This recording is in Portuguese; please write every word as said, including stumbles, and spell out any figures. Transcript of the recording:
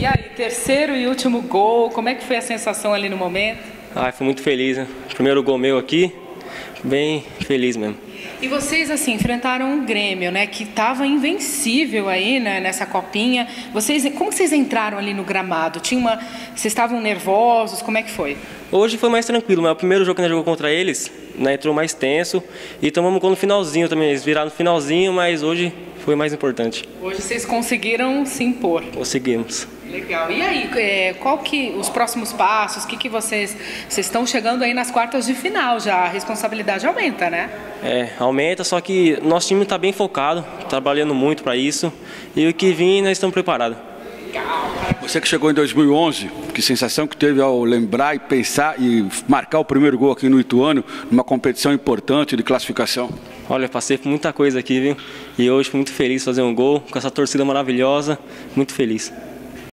E aí, terceiro e último gol, como é que foi a sensação ali no momento? Ah, fui muito feliz, né? Primeiro gol meu aqui, bem feliz mesmo. E vocês, assim, enfrentaram um Grêmio, né, que estava invencível aí, né, nessa copinha. Vocês, como vocês entraram ali no gramado? Tinha uma, vocês estavam nervosos? Como é que foi? Hoje foi mais tranquilo, mas o primeiro jogo que a gente jogou contra eles, né, entrou mais tenso e tomamos gol no finalzinho também. Eles viraram no finalzinho, mas hoje foi mais importante. Hoje vocês conseguiram se impor. Conseguimos. Legal. E aí, é, qual que os próximos passos? O que que vocês vocês estão chegando aí nas quartas de final já? A responsabilidade aumenta, né? É, aumenta, só que nosso time está bem focado, trabalhando muito para isso e o que vir nós estamos preparados. Você que chegou em dois mil e onze, que sensação que teve ao lembrar e pensar e marcar o primeiro gol aqui no Ituano, numa competição importante de classificação? Olha, passei por muita coisa aqui, viu? E hoje fui muito feliz de fazer um gol com essa torcida maravilhosa, muito feliz.